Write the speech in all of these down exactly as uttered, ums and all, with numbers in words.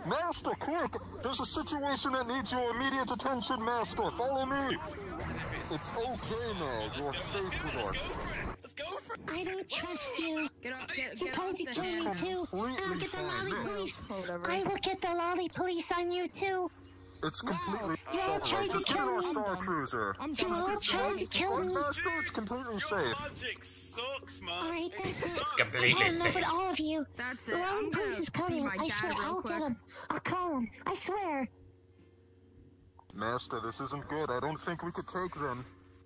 Master, quick! There's a situation that needs your immediate attention, Master. Follow me. It's okay now. You're safe with us. Let's go for it. I don't trust you. Get off, get, You get tried off to the kill me too. I'll get the lolly police. Whatever. I will get the lolly police on you too. It's completely You all tried to Just get kill our me. Star Cruiser. I'm You done all with this tried one. to kill me. Master, it's completely Your safe. logic sucks, man. Alright, It that's it. sucks. I completely have enough safe. with all of you. That's The it. lolly I'm police is gonna coming. be my I swear, dad real I'll quick. get him. I'll call him. I swear. Master, this isn't good. I don't think we could take them.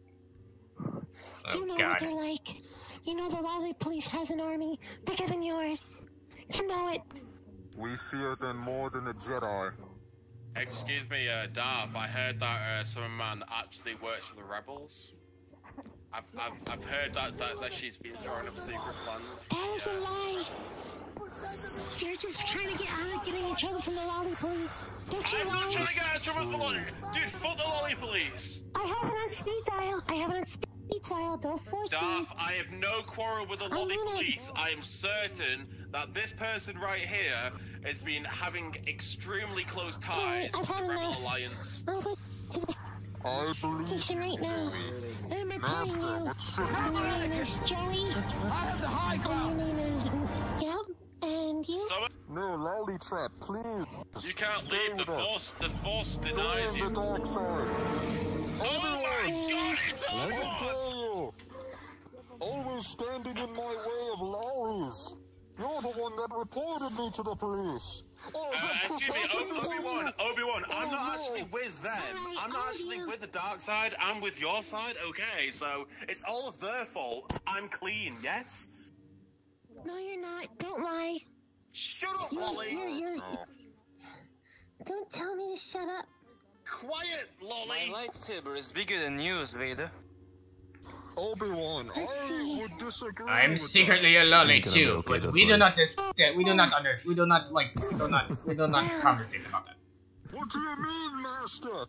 Oh You know god. what they're like. You know the lolly police has an army bigger than yours. You know it. We fear them more than the Jedi. Excuse me, uh, Darth, I heard that uh, some man actually works for the rebels. I've, I've, I've heard that, that, that she's been throwing up secret plans. That is a lie. You're just trying to get out of getting in trouble from the lolly police. Don't you I'm not lie. trying to get out of trouble for lolly. Dude, fuck the lolly police. I have it on speed dial. I have it on speed dial. Don't force me. Darth, I have no quarrel with the I lolly mean it. police. I am certain that this person right here has been having extremely close ties I've with the had Rebel enough. Alliance. I'm going to the I believe station right now. I'm reporting Master, you. what's And shifting? your name is Joey. I have the high And ground. your name is... Yep. And you? So, No, Lolly Trap, please. you can't Stay leave. The with us. force, the force denies Join you. the dark side. Oh my god, it's How over! dare you? Always standing in my way of lollies. You're the one that reported me to the police. Oh, is Uh, that Chris excuse me, Hansen O- behind Obi-Wan, you? Obi-Wan, I'm Oh, not no. actually with them. I'm not actually with the dark side, I'm with your side, okay? So, it's all of their fault. I'm clean, yes? No, you're not. Don't lie. Shut up, You're, Lolly! you're, you're, Oh. Don't tell me to shut up. Quiet, Lolly! My lightsaber is bigger than yours, Vader. Obi-Wan, Let's I see. would disagree I'm with secretly a lolly too, but we do not dis we do not under we do not like we do not we do not conversate about that. that. What do you mean, Master?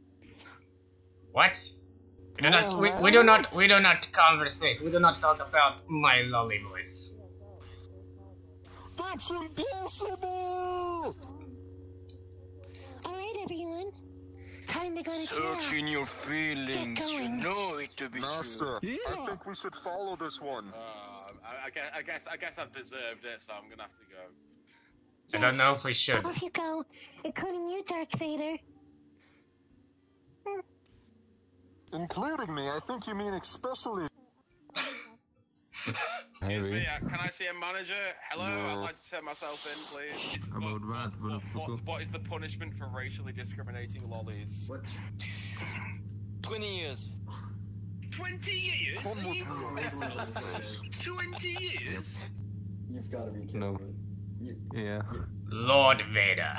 What? We do not we, we do not we do not conversate. We do not talk about my lolly voice. That's impossible! Alright, everyone. Time to go to jail. Search in your feelings. Get You going. know it to be Master, true. I think we should follow this one. Uh, I, I, guess, I guess I guess I've deserved it, so I'm gonna have to go. I don't know if we should. Off you go, including you, Darth Vader. Including me, I think you mean especially. Excuse me, uh, can I see a manager? Hello, No. I'd like to turn myself in, please. About What- what, What, motherfucker? what, what is the punishment for racially discriminating lollies? What? Twenty years. Twenty years? Come Are with you... me. Twenty years? You've got to be kidding No. me. You, Yeah. Lord Vader.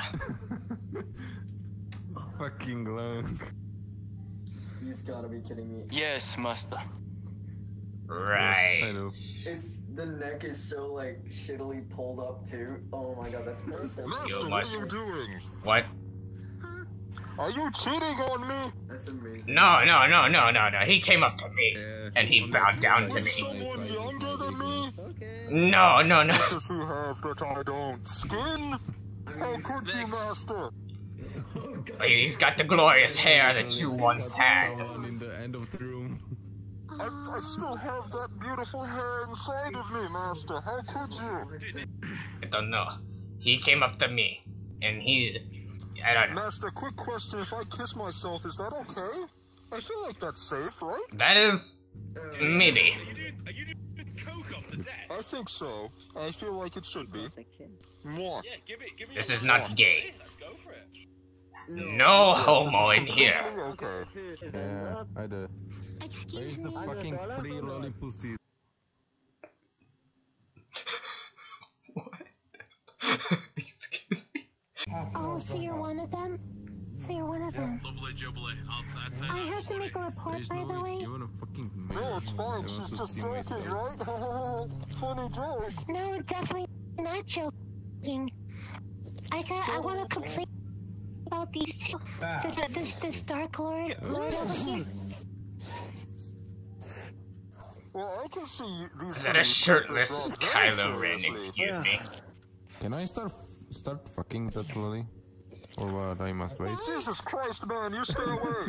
Fucking long. you've got to be kidding me. Yes, Master. Right. I know. It's the neck is so like shittily pulled up too. Oh my god, that's perfect. Master, what must- are you doing? What? Are you cheating on me? That's amazing. No, no, no, no, no, no. He came up to me Yeah. and he bowed down to With me. someone younger than me? No, no, no. What does he have that I don't? Skin? How could you, Master? He's got the glorious hair that you once had. Someone in the end of the room. I, I still have that beautiful hair inside of me, Master. How could you? I don't know. He came up to me and he. I don't know. Master, quick question. If I kiss myself, is that okay? I feel like that's safe, right? That is. Maybe. Are you doing, are you doing coke off the deck? I think so. I feel like it should be. Moi. Yeah, give it, give it This your is word. not gay. Let's go for it. No homo in here. Completely okay. Yeah, I do. Excuse Where's the me. fucking free lolly pussy? What? Excuse me. Oh, so you're one of them? So you're one of them. Lovely jubbly. I'll, I'll take I that. have to make a report, There's by no the way. way. You wanna fucking No, it's fine. I She's want to just see joking, myself. right? Funny joke. No, definitely not joking. I got. I want to complain about these two. The, the, this this Dark Lord Lord over here. Well, I can see these. Is that a things shirtless take their job very Kylo Ren? seriously. Excuse me. Can I start start fucking that lolly? Or what? I must wait. Jesus Christ, man, you stay away.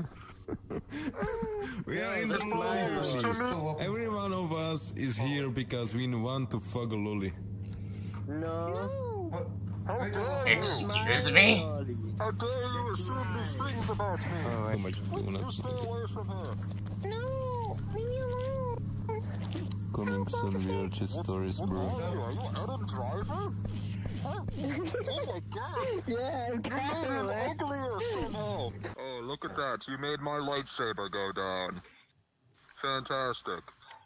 We are in the fly. Every one of us is here because we want to fuck a lolly. No. How dare you? Excuse me? How dare you assume these things about me? Oh, I much You stay away from her. No, leave me alone. coming soon. VRChat stories, What bro. are you? Are you Adam Driver? Huh? Oh my god! Yeah, I'm You made kind him of right. uglier somehow! Oh, look at that. You made my lightsaber go down. Fantastic.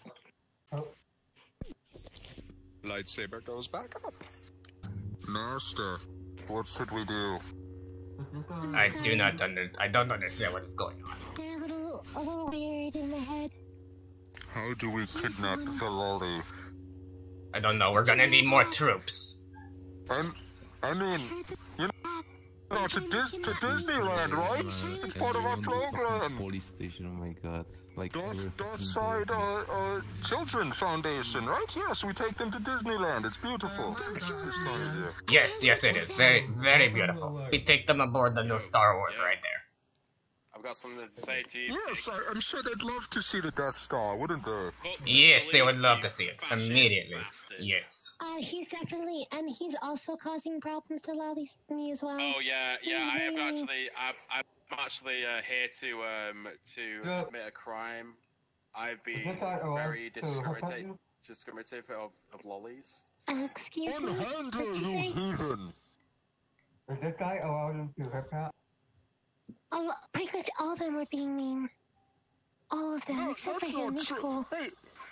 Lightsaber goes back up. Master, what should we do? I do not under. I don't understand what is going on. They're a little, a little weird in the head. How do we kidnap the lolly? I don't know. We're gonna need more troops. I'm, I mean, you know, to, Dis to Disneyland, right? It's part of our program. Police station, oh my god. Like, Darth, Darth Side uh, uh, Children Foundation, right? Yes, we take them to Disneyland. It's beautiful. This time of year. Yes, yes, it is. Very, very beautiful. We take them aboard the new Star Wars right there. I've got something to say to you. Yes, I, I'm sure they'd love to see the Death Star, wouldn't they? Yes, they would love to see it immediately. Yes. Uh, he's definitely, and he's also causing problems to Lolly me as well. Oh yeah, yeah. He's I am very- actually, I'm, I'm actually uh, here to um to admit a crime. I've been very discriminative, discriminative of, of lollies. Uh, excuse me. Unhandle, What'd you you say? heathen! Is this guy allowed him to hip hop? All, pretty much all of them were being mean. All of them, No, except that's for him. not He's true. cool. Hey,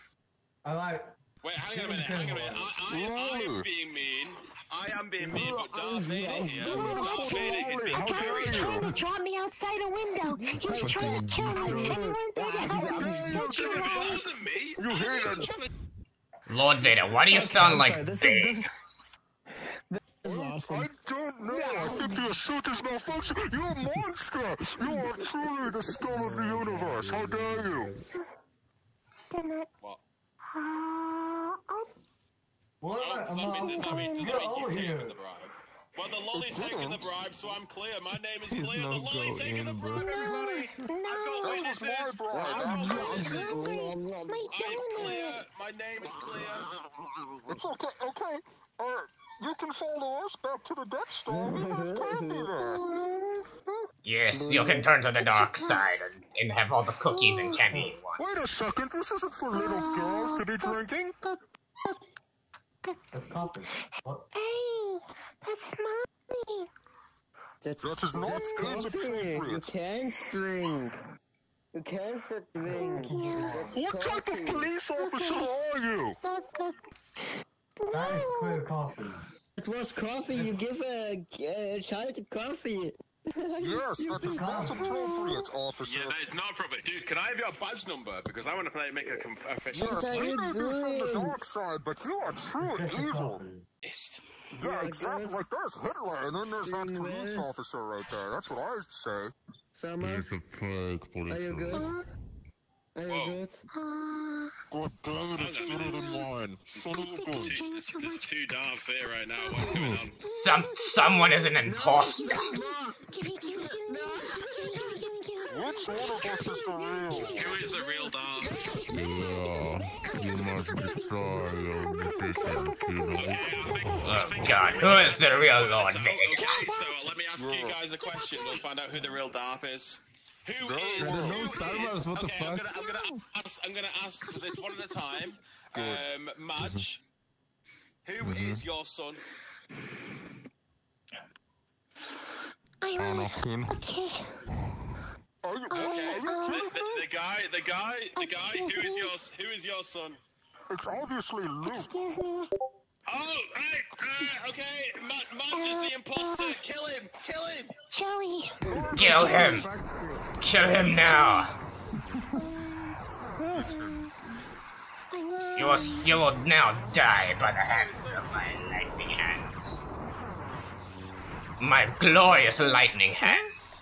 I like. Wait, hang on a minute, hang on a minute. I, I, I am being mean. I am being mean, but Darth Vader here. Darth Vader is being How That guy dare was you? trying to drop me outside a window. He was trying to kill me. Everyone did it. How dare you, Don't you David? know? That wasn't me. You heathen! Lord Vader, why do you sound like This big? is this is this is I awesome. don't know. I think your suit is malfunctioning. You're a monster. You are truly the scum of the universe. How dare you? Didn't it? What? Uh, oh, What? Oh, I'm does that not. mean, does that mean, does Get that mean over you've here. taken the bribe? Well, the lolly's taking the bribe, so I'm clear. My name is He's clear. The not lolly's taking the going, bro. bribe, everybody. I've got no. That was witnesses. my bribe. I've got witnesses. My I'm clear. donut. My name is clear. It's okay. Okay. Uh, you can follow us back to the Death Star. We have candy there. Yes, you can turn to the dark side and, and have all the cookies and candy you want. Wait a second. This isn't for little girls to be drinking. That's coffee. What? Hey, that's mommy. That's, That is not that's age coffee. You appropriate. can't drink. You can't drink. Thank you. That's What type of coffee. police officer are you? That is clear coffee. It was coffee. You give a, a child coffee. Yes, that is not appropriate, officer. Yeah, that is not appropriate. Dude, can I have your badge number? Because I want to play make a conf- official. Yes, are we you may be from the doing? dark side, but you are true evil. Ist. Yeah, Yeah, exactly. guys. Like there's Hitler, and then there's that Doing police well. officer right there. That's what I say. Summer, It's a fake police. are you good? officer. Are you Whoa. good? Uh, God damn it, it's better than mine. Son of a think gun. he Dude, drank there's, too there's much. two Darths here right now. What's going on? Some someone is an imposter. Give me, give me, give me, give me, give me, give me, give me. Which one of us is the real? Who is the real Darth? Yeah, you must destroy your decisions, you know. Oh God, who is the real Lord So, Vader? okay, so let me ask you guys a question. We'll find out who the real Darth is. Who No, is? no, who no, Star is- Wars, what the okay, I'm fuck? gonna, I'm gonna ask. I'm gonna ask this one at a time. Good. Um, Madge, who is your son? I'm Anakin. okay. Are you, Oh, Okay, are the, you kidding the, me? the guy, the guy, the guy. Who Excuse is me? your? Who is your son? It's obviously Luke. Excuse me. Oh, right, uh, okay. Ma- Madge is the imposter. Kill him! Kill him! Joey. Kill him! Kill him now! You will, you will now die by the hands of my lightning hands. My glorious lightning hands.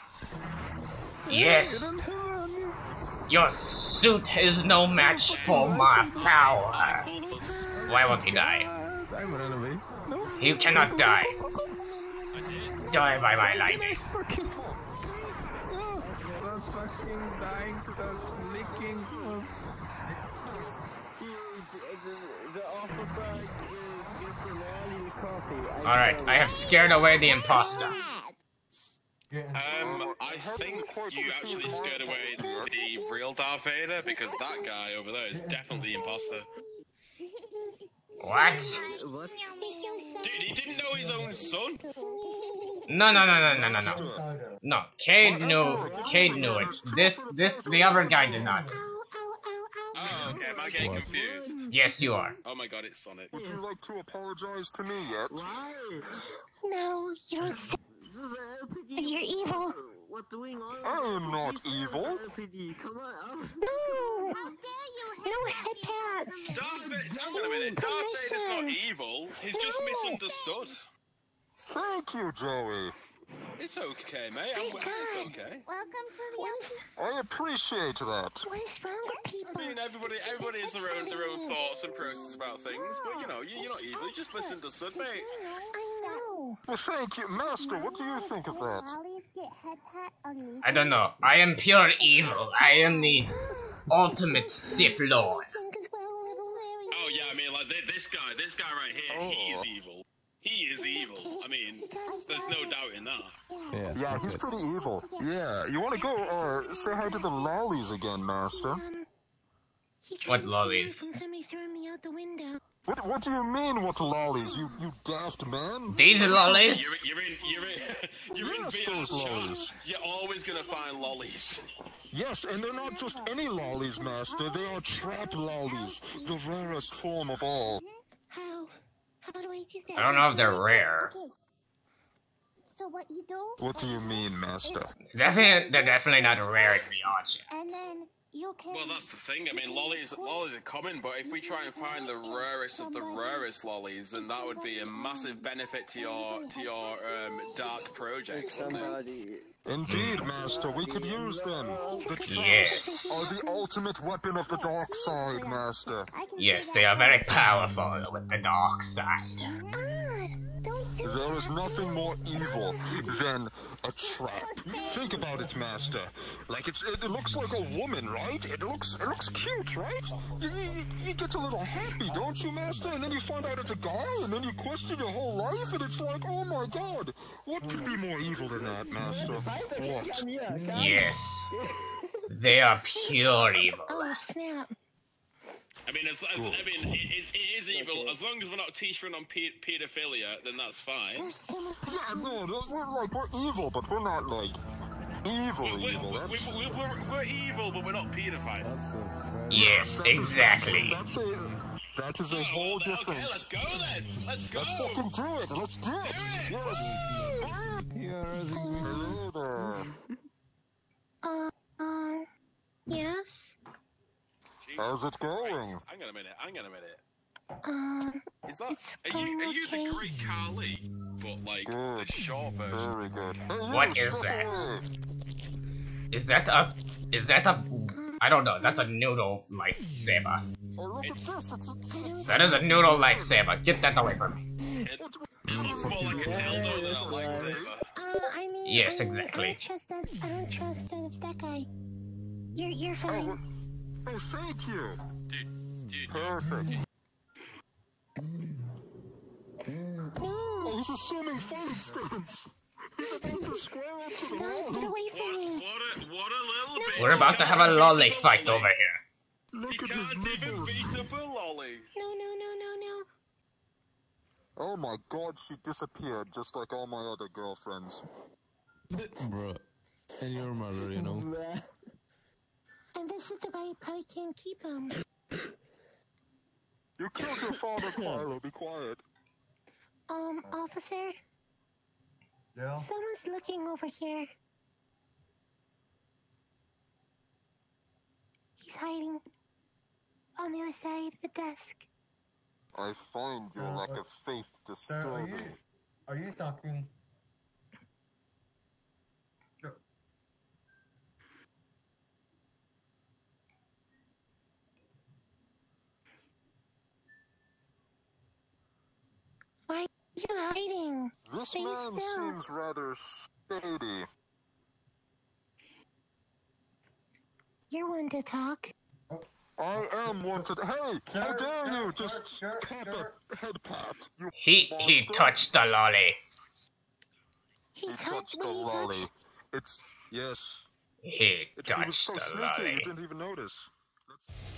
Yes. Your suit is no match for my power. Why won't he die? I'm run away. No. You cannot die. Die by my lightning. Fucking. Oh, that's fucking dying to that slicking. Alright, I have scared away the imposter. Um, I think you actually scared away the real Darth Vader because that guy over there is definitely the imposter. What? Dude, he didn't know his own son. No, no, no, no, no, no, no. No, Cade knew. Cade knew it. This, this, the other guy did not. Oh, okay. Am I getting confused? Yes, you are. Oh my God, it's Sonic. Would you like to apologize to me yet? No, you don't say. You're evil. I am not evil. No. No head pats. Darth Vader, hang on a minute. Darth Vader's not evil. He's just misunderstood. Thank you, Joey. It's okay, mate. I'm, it's okay. Welcome to the. I appreciate that. What is wrong with people? I mean, everybody, everybody has their own, their own thoughts and processes about things, but you know, you, you're not evil. You just misunderstood, mate. I know. Well, thank you, Master. What do you think of that? I don't know. I am pure evil. I am the ultimate Sith Lord. Oh yeah, I mean, like this guy, this guy right here, he is evil. He is evil. I mean, there's no doubt in that. Yeah, Yeah, he's pretty evil. Yeah, you want to go uh, say hi to the lollies again, Master? What lollies? Somebody threw me out the window. What What do you mean, what lollies? You you daft man? These lollies? You're, you're in, you're in, you're Yes, in those lollies. VRChat. You're always gonna find lollies. Yes, and they're not just any lollies, Master. They are trap lollies, the rarest form of all. How? How do I do that? I don't know if they're rare. So what you do? What do you mean, Master? Definitely, they're definitely not rare in VRChat. And then you can. Well, that's the thing. I mean, lollies, lollies are common, but if we try and find the rarest of the rarest lollies, then that would be a massive benefit to your to your um, dark project. Wouldn't it? Indeed, Master, we could use them. The traps Yes. are the ultimate weapon of the dark side, Master. Yes, they are very powerful with the dark side. There is nothing more evil than a trap. Think about it, Master. Like it's it, it looks like a woman, right? It looks it looks cute, right? You, you, you get a little happy, don't you, Master? And then you find out it's a guy, and then you question your whole life, and it's like, oh my God, what could be more evil than that, Master? What? Yes. They are pure evil. Oh snap! I mean, as, as, I mean, it is, it is evil. As long as we're not teaching on pe pedophilia, then that's fine. Yeah, no, no, we're like we're evil, but we're not like evil, We're, evil. we're, That's we're, we're, we're, we're evil, but we're not pedophiles. Yes, that's a- exactly. That's a that is a Oh, whole okay, different. let's go then. Let's go. Let's fucking do it. Let's do it. Yes. Hello there. Uh, um, yes. How's it going? Hang on a minute. Hang on a minute. Um, Is that? It's Are you? going Are you okay. the Greek Carly? But like Good. the short version. Very good. Hey, you, What is step that? away. Is that a... Is that a... I don't know, that's a noodle lightsaber. Oh, look at this. It's a, it's That is a noodle lightsaber. Get that away from me. It, it looks more like a dildo than a lightsaber. uh, I mean. Yes, I mean, exactly. I don't trust that. I don't trust uh, that guy. You're, you're oh, fine. well- oh, thank you. Dude, dude. Perfect. No. Oh, he's assuming fight stance. He's about to square up to the No, get wall. away from What, me. what a what a little bit. We're about to have a lolly fight over here. He Look at his can't even nipples. beat up a lolly. No, no, no, no, no. Oh my God, she disappeared just like all my other girlfriends. Bro. And your mother, you know. And this is the right part. Can't keep him. You killed your father, Kylo. Be quiet. Um, officer, Yeah? someone's looking over here. He's hiding on the other side of the desk. I find your Uh, lack of faith Sir, are disturbing. you, are you talking? Sure. Why are you hiding? This Stay man still. seems rather shady. You're one to talk. I am one to. Hey, how Sure, dare sure, you just sure, tap sure. a head pat? You He he monster. touched the lolly. He, He touched touched me. the He lolly. touched. It's yes. He It, he was touched so the sneaky, you lolly. didn't even notice. That's